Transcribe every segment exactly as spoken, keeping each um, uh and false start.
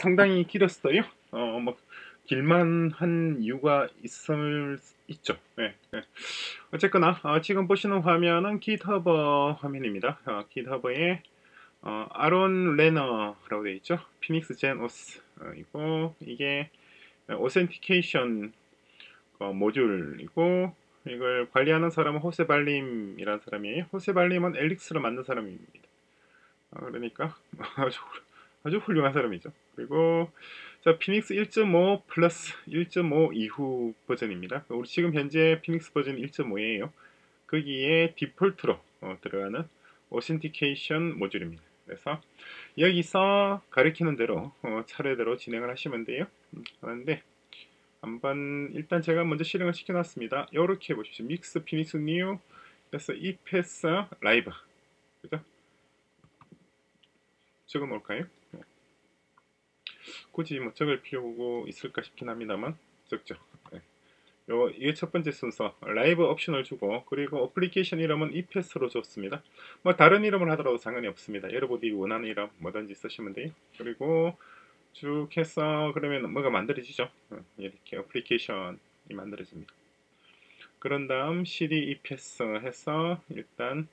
상당히 길었어요. 어, 뭐 길만 한 이유가 있을 있죠. 네, 네. 어쨌거나 어, 지금 보시는 화면은 GitHub 화면입니다. 어, GitHub에 어, 아론 레너라고 되어 있죠. 피닉스 젠 오스 어, 이거 이게 오센티케이션 어, 모듈이고 이걸 관리하는 사람은 호세 발림이라는 사람이에요. 호세 발림은 엘릭스를 만든 사람입니다. 어, 그러니까 아주 아주 훌륭한 사람이죠. 그리고 자 피닉스 일 점 오 플러스 일 점 오 이후 버전입니다. 우리 지금 현재 피닉스 버전 일 점 오예요. 거기에 디폴트로 어, 들어가는 오센티케이션 모듈입니다. 그래서 여기서 가리키는 대로 어, 차례대로 진행을 하시면 돼요. 음, 그런데 한번 일단 제가 먼저 실행을 시켜놨습니다. 이렇게 보십시오. 믹스 피닉스 뉴 그래서 이 패스 라이브 그죠? 적어 놓을까요? 굳이 뭐 적을 필요가 있을까 싶긴 합니다만 적죠. 네. 요, 이게 첫 번째 순서 라이브 옵션을 주고 그리고 어플리케이션 이름은 이패스로 줬습니다. 뭐 다른 이름을 하더라도 상관이 없습니다. 여러분이 원하는 이름 뭐든지 쓰시면 돼요. 그리고 쭉 해서 그러면 뭐가 만들어지죠. 이렇게 어플리케이션이 만들어집니다. 그런 다음 cd 이패스 해서 일단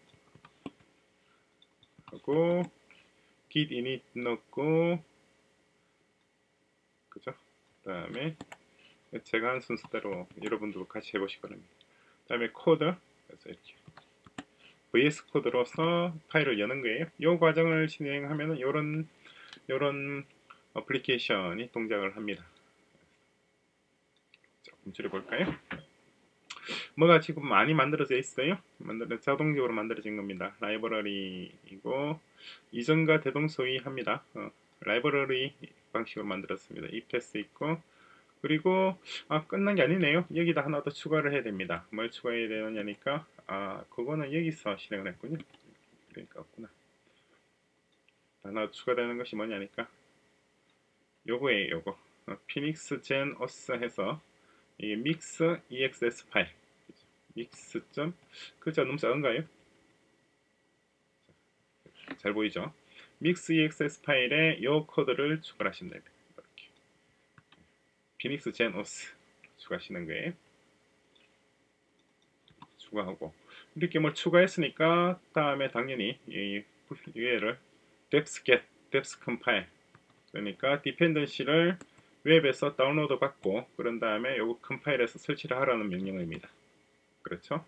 하고 git init 넣고 그죠? 그 다음에 제가 한 순서대로 여러분도 같이 해보실 겁니다. 그 다음에 코드 그래서 이렇게 브이에스 코드로서 파일을 여는 거예요. 이 과정을 진행하면 이런 이런 어플리케이션이 동작을 합니다. 조금 줄여볼까요? 뭐가 지금 많이 만들어져 있어요. 만들어 자동적으로 만들어진 겁니다. 라이브러리이고 이전과 대동소이합니다. 어, 라이브러리 방식으로 만들었습니다. 이패스 있고 그리고 아 끝난 게 아니네요. 여기다 하나 더 추가를 해야 됩니다. 뭘 추가해야 되느냐니까 아 그거는 여기서 실행을 했군요. 그러니까 없구나. 하나 추가되는 것이 뭐냐니까 요거예요. 요거 어, 피닉스 젠 오스 해서 이게 믹스 이엑스에스 파일 믹스 점 글자 너무 작은가요? 잘 보이죠? 믹스 이엑스에스 파일에 요 코드를 추가하시면 됩니다. 이렇게 피닉스 젠 오스 추가하시는 거예요. 추가하고 이렇게 뭘 추가했으니까 다음에 당연히 이 얘를 depth get, depth compile 그러니까 디펜던시를 웹에서 다운로드 받고 그런 다음에 요거 컴파일해서 설치를 하라는 명령어입니다. 그렇죠?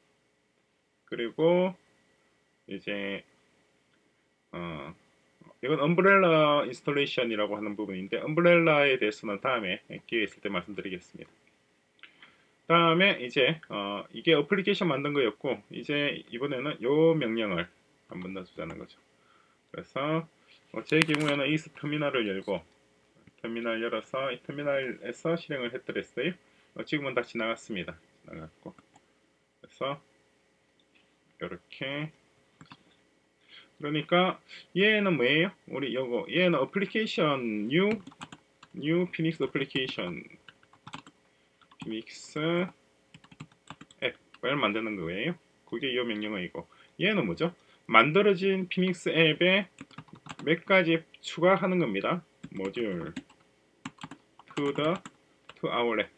그리고 이제 어 이건 엄브렐라 인스톨레이션이라고 하는 부분인데 엄브렐라에 대해서는 다음에 기회 있을 때 말씀드리겠습니다. 다음에 이제 어 이게 어플리케이션 만든 거였고 이제 이번에는 요 명령을 한번 넣어주자는 거죠. 그래서 어 제 경우에는 이 터미널을 열고 터미널 열어서 이 터미널에서 실행을 했더랬어요. 어 지금은 다 지나갔습니다. 지나갔고 그래서 이렇게 그러니까 얘는 뭐예요? 우리 요거 얘는 어플리케이션 new new 피닉스 어플리케이션 피닉스 앱을 만드는 거예요. 그게 이 명령어이고 얘는 뭐죠? 만들어진 피닉스 앱에 몇 가지 추가하는 겁니다. 모듈 to the to our app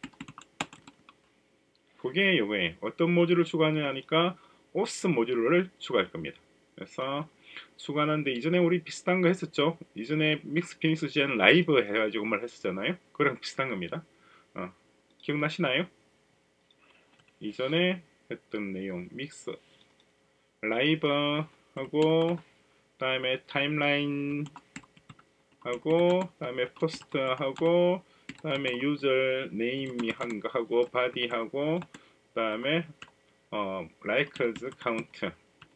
그게 요거예요. 어떤 모듈을 추가하느냐니까 오스 모듈을 추가할 겁니다. 그래서 추가하는데 이전에 우리 비슷한 거 했었죠. 이전에 믹스 피닉스 젠 라이브 해가지고 말 했었잖아요. 그랑 비슷한 겁니다. 어, 기억나시나요? 이전에 했던 내용 믹스 라이브 하고 다음에 타임라인 하고 다음에 포스트 하고 다음에 유저 네임이 한 거 하고 바디 하고 다음에 어 라이크즈 카운트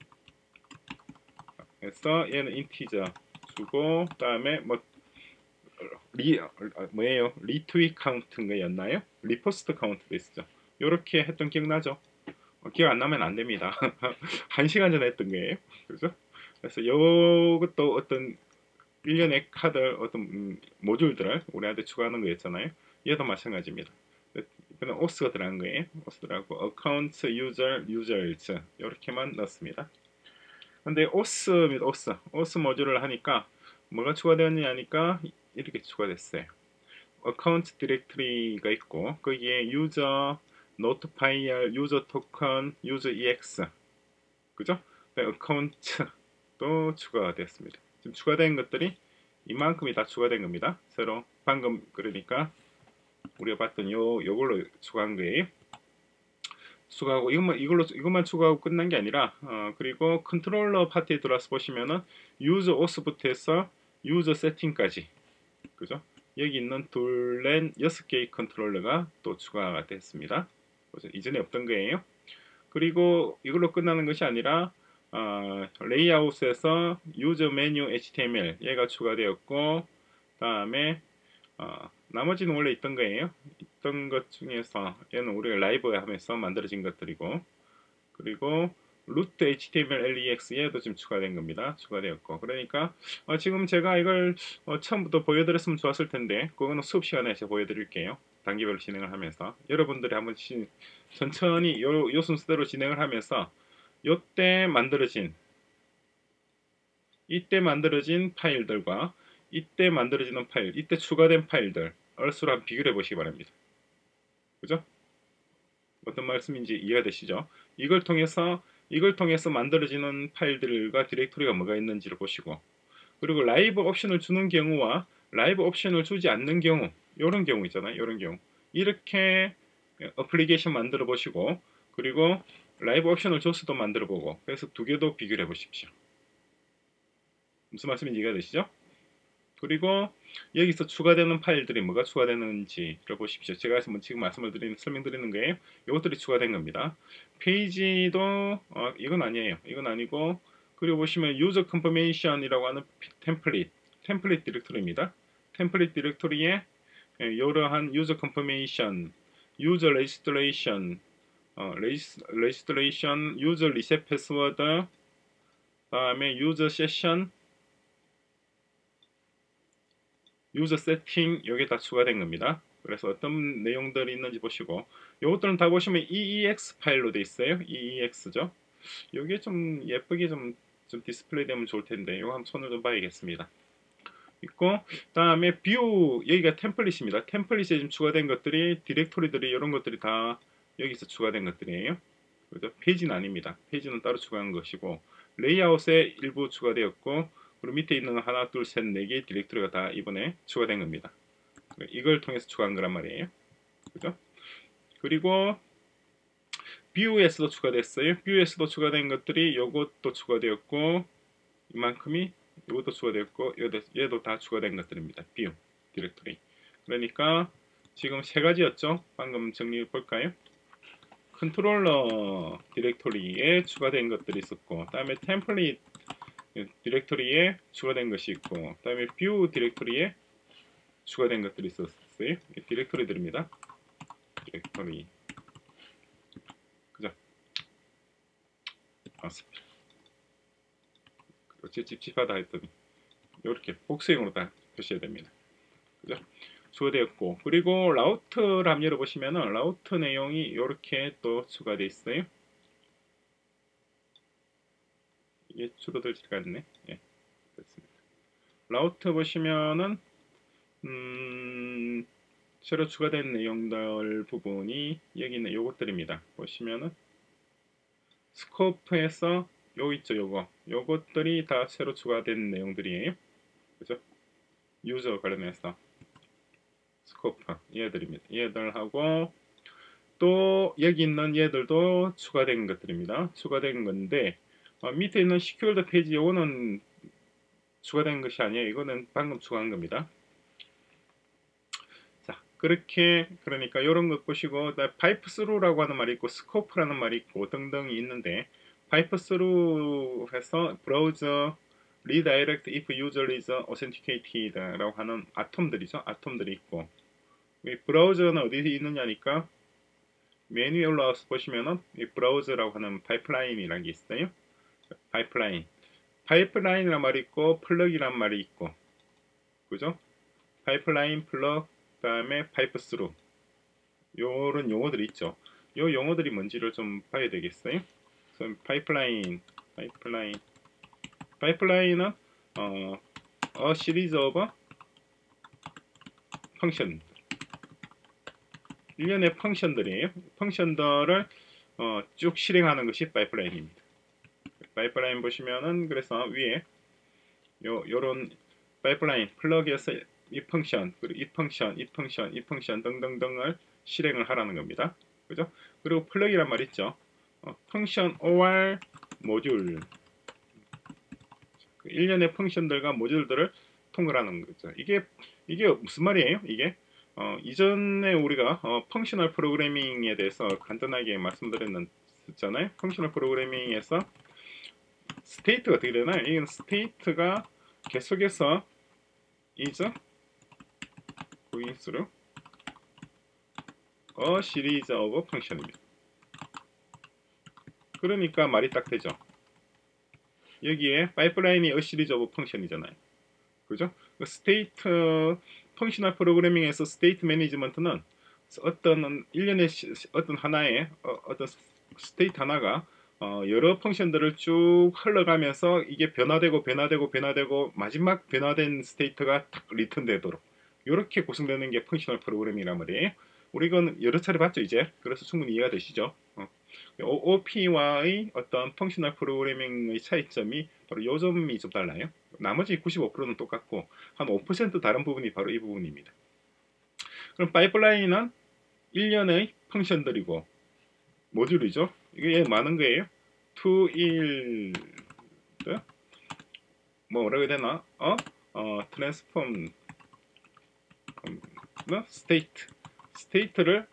그래서 얘는 인티저 주고 다음에 뭐 리, 뭐예요? 리트윗 카운트인가였나요? 리포스트 카운트도 있었죠. 요렇게 했던 기억나죠? 어, 기억 안 나면 안 됩니다. 한 시간 전에 했던 거예요. 그죠? 그래서 요것도 어떤 일련의 카드 어떤 음, 모듈들을 우리한테 추가하는 거였잖아요. 얘도 마찬가지입니다. 이거는 오스가 들어간 거예요. 오스 들어가고 어카운트 유저 유저일즈 이렇게만 넣습니다. 근데 오스 및 오스 오스 모듈을 하니까 뭐가 추가되었냐 하니까 이렇게 추가됐어요. 어카운트 디렉터리가 있고 거기에 유저 노트파이얼, 유저 토큰, 유저 이엑스, 그죠? 어카운트도 추가가 됐습니다. 지금 추가된 것들이 이만큼이 다 추가된 겁니다. 새로 방금 그러니까 우리가 봤던 요 요걸로 추가한 거예요. 추가하고 이것만 이걸로 이것만 추가하고 끝난 게 아니라 어, 그리고 컨트롤러 파트에 들어와서 보시면은 유저 오스부터 해서 유저 세팅까지, 그죠? 여기 있는 둘, 넷, 여섯 개의 컨트롤러가 또 추가가 됐습니다. 그래서 이전에 없던 거예요. 그리고 이걸로 끝나는 것이 아니라 어, 레이아웃에서 유저 메뉴 에이치티엠엘 얘가 추가되었고, 다음에 어, 나머지는 원래 있던 거예요. 있던 것 중에서 얘는 우리가 라이브 하면서 만들어진 것들이고, 그리고 루트 에이치티엠엘 엘이엑스 얘도 지금 추가된 겁니다. 추가되었고, 그러니까 어, 지금 제가 이걸 어, 처음부터 보여드렸으면 좋았을 텐데 그거는 수업 시간에 제가 보여드릴게요. 단계별로 진행을 하면서 여러분들이 한번 시, 천천히 요, 요 순서대로 진행을 하면서 요때 만들어진 이때 만들어진 파일들과 이때 만들어지는 파일, 이때 추가된 파일들 얼수로 한번 비교해 보시기 바랍니다. 그죠? 어떤 말씀인지 이해가 되시죠? 이걸 통해서 이걸 통해서 만들어지는 파일들과 디렉토리가 뭐가 있는지를 보시고, 그리고 라이브 옵션을 주는 경우와 라이브 옵션을 주지 않는 경우, 이런 경우 있잖아요. 이런 경우 이렇게 어플리케이션 만들어 보시고, 그리고 라이브 옵션을 줘서도 만들어 보고, 그래서 두 개도 비교를 해 보십시오. 무슨 말씀인지 이해가 되시죠? 그리고 여기서 추가되는 파일들이 뭐가 추가되는지를 보십시오. 제가 지금 말씀을 드리는, 설명드리는 거예요. 이것들이 추가된 겁니다. 페이지도 어, 이건 아니에요. 이건 아니고, 그리고 보시면 유저 컨퍼메이션이라고 하는 템플릿, 템플릿 디렉토리입니다. 템플릿 디렉토리에 이러한 유저 컨퍼메이션, 유저 레지스트레이션, 어, 레지스트레이션, 유저 리셋 패스워드, 다음에 유저 세션, 유저 세팅, 이게 다 추가된 겁니다. 그래서 어떤 내용들이 있는지 보시고, 이것들은 다 보시면 이이엑스 파일로 되어 있어요. 이이엑스죠. 이게 좀 예쁘게 좀, 좀 디스플레이 되면 좋을 텐데, 이거 한번 손을 좀 봐야겠습니다. 있고, 다음에 뷰, 여기가 템플릿입니다. 템플릿에 지금 추가된 것들이, 디렉토리들이, 이런 것들이 다 여기서 추가된 것들이에요. 그죠? 페이지는 아닙니다. 페이지는 따로 추가한 것이고, 레이아웃에 일부 추가되었고, 그리고 밑에 있는 하나, 둘, 셋, 네 개의 디렉토리가 다 이번에 추가된 겁니다. 이걸 통해서 추가한 거란 말이에요. 그죠? 그리고 뷰에서도 추가됐어요. 뷰에서도 추가된 것들이 요것도 추가되었고, 이만큼이 이것도 추가되었고, 얘도, 얘도 다 추가된 것들입니다. 뷰 디렉토리. 그러니까 지금 세 가지였죠. 방금 정리해 볼까요? 컨트롤러 디렉토리에 추가된 것들이 있었고, 다음에 템플릿 디렉토리에 추가된 것이 있고, 그 다음에 뷰 디렉토리에 추가된 것들이 있었어요. 디렉토리들입니다. 디렉토리. 그죠? 맞습니다. 그렇지, 찝찝하다 했더니 이렇게 복수형으로 다 표시해야 됩니다. 그죠? 추가되었고, 그리고 라우트를 한번 열어보시면은 라우트 내용이 이렇게 또 추가되어 있어요. 이게 줄어들지가 않네. 예, 됐습니다. 라우트 보시면은 음, 새로 추가된 내용들 부분이 여기 있는 요것들입니다. 보시면은 스코프에서 요 있죠, 요거. 요것들이 다 새로 추가된 내용들이에요. 그죠? 유저 관련해서 스코프 얘들입니다. 얘들하고 또 여기 있는 얘들도 추가된 것들입니다. 추가된 건데 어, 밑에 있는 시큐어드 페이지 요거는 추가된 것이 아니에요. 이거는 방금 추가한 겁니다. 자, 그렇게 그러니까 이런 것 보시고 파이프 스루라고 하는 말이 있고 스코프라는 말이 있고 등등이 있는데, 파이프 스루 해서 브라우저 리다이렉트 if user is authenticated 라고 하는 아톰들이죠. 아톰들이 있고, 이 브라우저는 어디에 있느냐니까 메뉴에 올라와서 보시면은 이 브라우저라고 하는 파이프라인이라는 게 있어요. 파이프라인. 파이프라인이란 말이 있고 플럭이란 말이 있고, 그죠? 파이프라인, 플럭, 그 다음에 파이프 스루, 요런 용어들이 있죠. 요 용어들이 뭔지를 좀 봐야 되겠어요. 그래서 파이프라인, 파이프라인, 파이프라인은 어, a series of 펑션, 일련의 펑션들이에요. 펑션들을 어, 쭉 실행하는 것이 파이프라인입니다. 파이프라인 보시면은 그래서 위에 요 요런 파이프라인 플러그에서 이 펑션, 그리고 이 펑션, 이 펑션, 이 펑션 등등등을 실행을 하라는 겁니다. 그죠? 그리고 플러그란 말 있죠. 어, 펑션 or 모듈, 그 일련의 펑션들과 모듈들을 통일하는 거죠. 이게 이게 무슨 말이에요? 이게 어, 이전에 우리가 어, 펑셔널 프로그래밍에 대해서 간단하게 말씀드렸잖아요. 펑셔널 프로그래밍에서 스테이트가 어떻게 되나요? 이건 스테이트가 계속해서 is going through a series of function입니다. 그러니까 말이 딱 되죠. 여기에 파이프라인이 a series of function이잖아요. 그죠? 스테이트 펑셔널 프로그래밍에서 스테이트 매니지먼트는 어떤 일련의 어떤 하나의 어, 어떤 스테이트 하나가 어, 여러 펑션들을 쭉 흘러가면서 이게 변화되고 변화되고 변화되고 마지막 변화된 스테이트가 딱 리턴되도록 이렇게 구성되는 게 펑셔널 프로그래밍이란 말이에요. 우리 이건 여러 차례 봤죠 이제. 그래서 충분히 이해가 되시죠. 어. 오피와의 어떤 펑셔널 프로그래밍의 차이점이 바로 요 점이 좀 달라요. 나머지 구십오 퍼센트는 똑같고 한 오 퍼센트 다른 부분이 바로 이 부분입니다. 그럼 파이프라인은 일련의 펑션들이고 모듈이죠. 이게 많은 거예요. to 일 뭐라고 해야 되나? 어? 어, 트랜스폼 뭐? 스테이트 스테이트를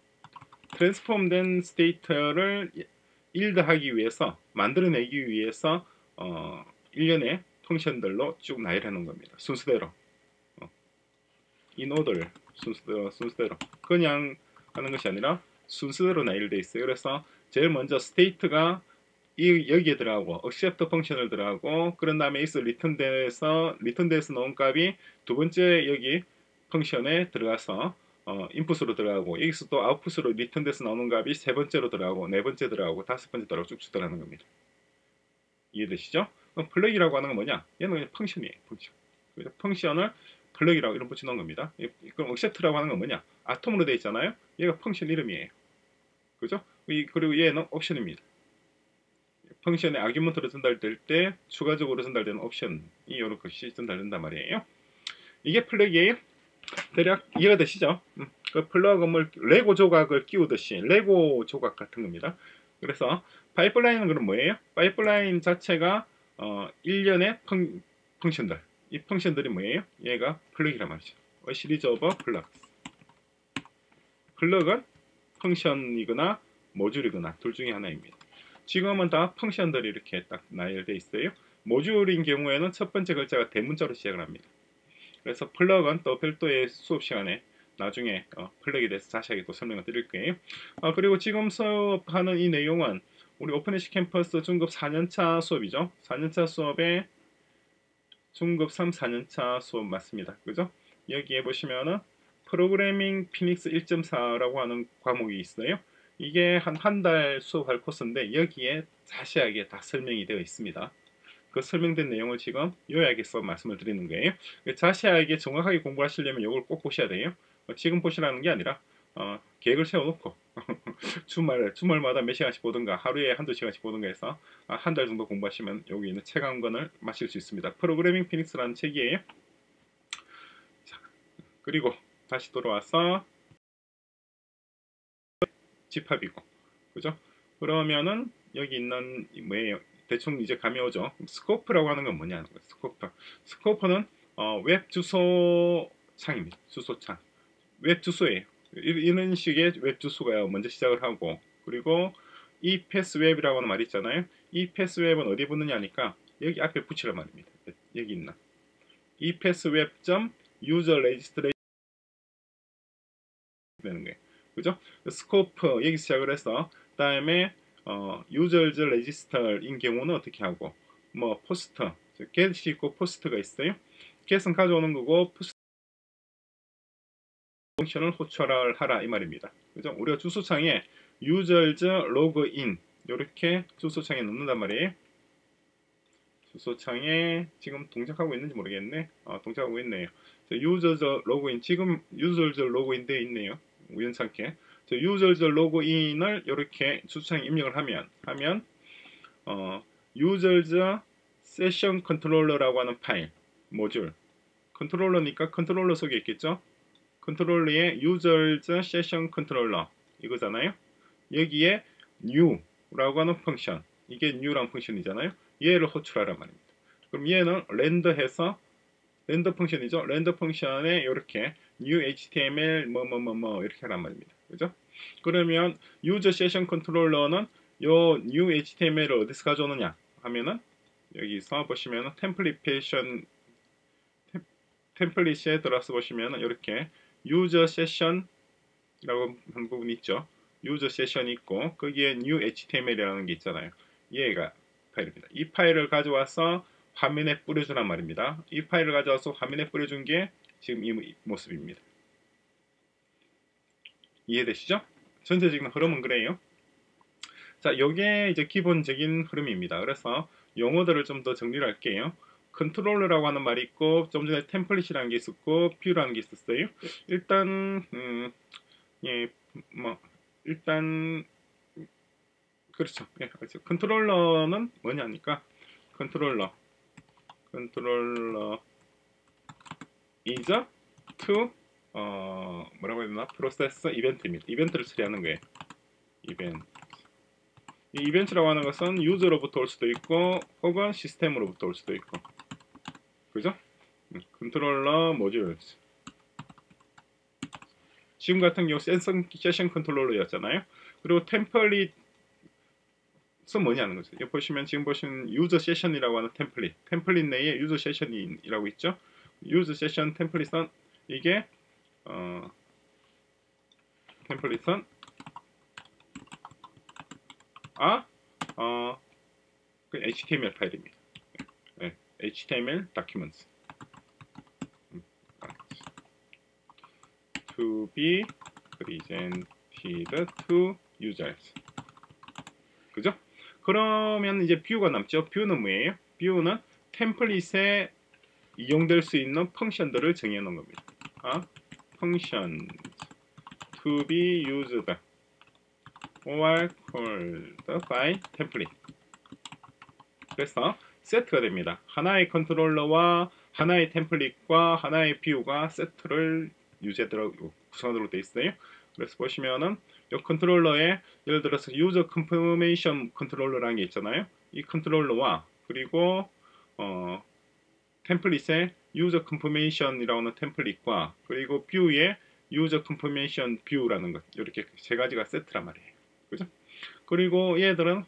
트랜스폼된 스테이트를 일드하기 위해서 만들어내기 위해서 어, 일련의 펑션들로 쭉 나열해 놓은 겁니다. 순서대로 어, 인오더를 순서대로, 순서대로 그냥 하는 것이 아니라 순서대로 나열되어 있어요. 그래서 제일 먼저 스테이트가 이 여기에 들어가고 accept 펑션을 들어가고 그런 다음에 is return돼서 return돼서 나온 값이 두 번째 여기 펑션에 들어가서 어, 인풋으로 들어가고 여기서 또 아웃풋으로 return돼서 나오는 값이 세 번째로 들어가고 네 번째 들어가고 다섯 번째 들어가고 쭉쭉 들어가는 겁니다. 이해되시죠? 그럼 플러그라고 하는 건 뭐냐? 얘는 그냥 펑션이에요. 펑션. 그래서 펑션을 플러그라고 이름 붙여놓은 겁니다. 그럼 accept라고 하는 건 뭐냐? 아톰으로 되어 있잖아요. 얘가 펑션 이름이에요. 그죠? 그리고 얘는 옵션입니다. 펑션의 아규먼트로 전달될 때 추가적으로 전달되는 옵션이 이런 것이 전달된단 말이에요. 이게 플러그예요. 대략 이해가 되시죠? 음, 그 플러그를 레고 조각을 끼우듯이 레고 조각 같은 겁니다. 그래서 파이프라인은 그럼 뭐예요? 파이프라인 자체가 어, 일련의 펑, 펑션들. 이 펑션들이 뭐예요? 얘가 플러그란 말이죠. A series of plugs. 플러그는 펑션이거나 모듈이거나 둘 중에 하나입니다. 지금은 다 펑션들이 이렇게 딱 나열되어 있어요. 모듈인 경우에는 첫 번째 글자가 대문자로 시작을 합니다. 그래서 플러그는 또 별도의 수업 시간에 나중에 어, 플러그에 대해서 자세하게 또 설명을 드릴 거예요. 어, 그리고 지금 수업하는 이 내용은 우리 오픈에시 캠퍼스 중급 사 년차 수업이죠. 사 년차 수업에 중급 삼, 사 년차 수업 맞습니다. 그죠? 여기에 보시면은 프로그래밍 피닉스 일 점 사라고 하는 과목이 있어요. 이게 한 한 달 수업할 코스인데 여기에 자세하게 다 설명이 되어 있습니다. 그 설명된 내용을 지금 요약해서 말씀을 드리는 거예요. 자세하게 정확하게 공부하시려면 이걸 꼭 보셔야 돼요. 지금 보시라는 게 아니라 어, 계획을 세워놓고 주말, 주말마다 몇 시간씩 보든가 하루에 한두 시간씩 보든가 해서 한 달 정도 공부하시면 여기 있는 책 한 권을 마실 수 있습니다. 프로그래밍 피닉스라는 책이에요. 자, 그리고 다시 돌아와서 집합이고 그죠? 그러면은 여기 있는 뭐예요? 대충 이제 감이 오죠. 스코프라고 하는 건 뭐냐는 거예요. 스코프. 스코프는 어, 웹 주소 창입니다. 주소창. 웹 주소예요. 이런 식의 웹 주소가 먼저 시작을 하고 그리고 이 패스웹이라고 하는 말이 있잖아요. 이 패스웹은 어디에 붙느냐니까 여기 앞에 붙이란 말입니다. 여기 있나. 이 패스웹 점 유저 레지스트레이션 되는 거예요. 그죠? 스코프 여기 시작을 해서 다음에 어, 유저즈 레지스터인 경우는 어떻게 하고 뭐 포스트 get이 있고 포스트가 있어요. get은 가져오는 거고 포스트 펑션을 호출을 하라 이 말입니다. 그죠? 우리가 주소창에 users login 이렇게 주소창에 넣는단 말이에요. 주소창에 지금 동작하고 있는지 모르겠네. 어, 동작하고 있네요. 유저저 로그인, 지금 유저저 로그인 되어 있네요. 우연찮게. 유저저 로그인을 이렇게 주차장 입력을 하면 하면 어, 유저저 세션 컨트롤러라고 하는 파일 모듈, 컨트롤러니까 컨트롤러 속에 있겠죠. 컨트롤러의 유저저 세션 컨트롤러 이거잖아요. 여기에 new라고 하는 펑션, 이게 new라는 펑션이잖아요. 얘를 호출하란 말입니다. 그럼 얘는 렌더해서, 렌더 펑션이죠. 렌더 펑션에 이렇게 new html 뭐 뭐 뭐 뭐 이렇게 하란 말입니다. 그죠? 그러면 유저 세션 컨트롤러는 요 new html을 어디서 가져오느냐 하면은 여기서 보시면은 템플릿 템플릿에 들어서 보시면은 이렇게 유저 세션이라고 한 부분이 있죠. 유저 세션이 있고 거기에 new html이라는 게 있잖아요. 얘가 파일입니다. 이 파일을 가져와서 화면에 뿌려주란 말입니다. 이 파일을 가져와서 화면에 뿌려준 게 지금 이 모습입니다. 이해되시죠? 전체적인 흐름은 그래요. 자, 요게 이제 기본적인 흐름입니다. 그래서 용어들을 좀 더 정리를 할게요. 컨트롤러라고 하는 말이 있고, 좀 전에 템플릿이라는 게 있었고, 뷰라는 게 있었어요. 일단, 음, 예, 뭐, 일단, 그렇죠. 예, 그렇죠. 컨트롤러는 뭐냐니까, 컨트롤러, 컨트롤러 is to, 어, 뭐라고 해야 되나? 프로세스 이벤트입니다. 이벤트를 처리하는 거예요. 이벤트. 이 이벤트라고 하는 것은 유저로부터 올 수도 있고 혹은 시스템으로부터 올 수도 있고, 그죠? 컨트롤러 모듈, 지금 같은 경우 센서 세션 컨트롤러였잖아요. 그리고 템플릿은 뭐냐는 거죠. 여기 보시면 지금 보시는 유저 세션이라고 하는 템플릿, 템플릿 내에 유저 세션이라고 있죠. 유저 세션 템플릿은 이게 어, 템플릿은 아, 어, 그 에이치티엠엘 파일입니다. 네, 에이치티엠엘 documents to be presented to users. 그죠? 그러면 이제 뷰가 남죠. 뷰는 뭐예요? 뷰는 템플릿에 이용될 수 있는 펑션들을 정해 놓은 겁니다. 아, 펑션 to be used or called by template. 그래서 세트가 됩니다. 하나의 컨트롤러와 하나의 템플릿과 하나의 뷰가 세트를 유지하도록 구성하도록 되어 있어요. 그래서 보시면은 이 컨트롤러에 예를 들어서 유저 컨퍼메이션 컨트롤러라는 게 있잖아요. 이 컨트롤러와 그리고 어, 템플릿에 유저 컨퍼메이션이라고 하는 템플릿과 그리고 뷰에 유저 컨퍼메이션 뷰라는 것, 이렇게 세 가지가 세트란 말이에요. 그죠? 그리고 얘들은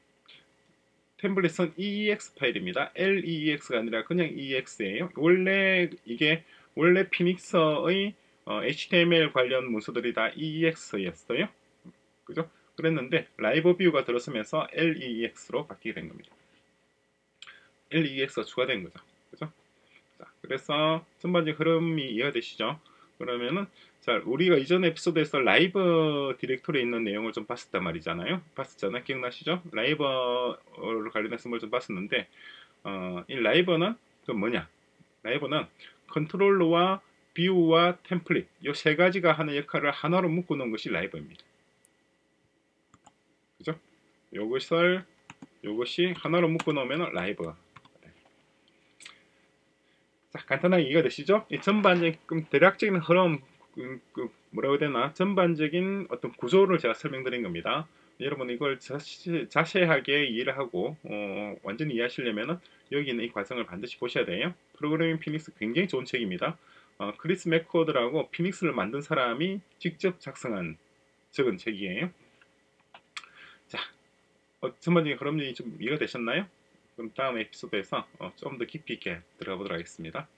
템플릿은 이이엑스 파일입니다. 엘이이엑스가 아니라 그냥 이이엑스예요. 원래 이게 원래 피닉스의 어, 에이치티엠엘 관련 문서들이 다 이이엑스였어요. 그죠? 그랬는데 라이브 뷰가 들어서면서 엘이이엑스로 바뀌게 된 겁니다. 엘이이엑스가 추가된 거죠. 그죠? 자, 그래서 전반적 흐름이 이해되시죠? 그러면은 자, 우리가 이전 에피소드에서 라이브 디렉토리에 있는 내용을 좀 봤었단 말이잖아요. 봤었잖아요. 기억나시죠? 라이브를 관련해서 뭘 좀 봤었는데 어, 이 라이브는 그 뭐냐? 라이브는 컨트롤러와 뷰와 템플릿 이 세 가지가 하는 역할을 하나로 묶어 놓은 것이 라이브입니다. 그죠? 요것을 요것이 하나로 묶어 놓으면 라이브. 자, 간단하게 이해가 되시죠? 이 전반적인 대략적인 흐름, 그, 그 뭐라고 해야 되나, 전반적인 어떤 구조를 제가 설명드린 겁니다. 여러분 이걸 자세, 자세하게 이해를 하고 어, 완전히 이해하시려면 여기 있는 이 과정을 반드시 보셔야 돼요. 프로그래밍 피닉스 굉장히 좋은 책입니다. 어, 크리스 맥코드라고 피닉스를 만든 사람이 직접 작성한 적은 책이에요. 자, 어, 전반적인 흐름이 좀 이해가 되셨나요? 그럼 다음 에피소드에서 어, 좀 더 깊이 있게 들어가 보도록 하겠습니다.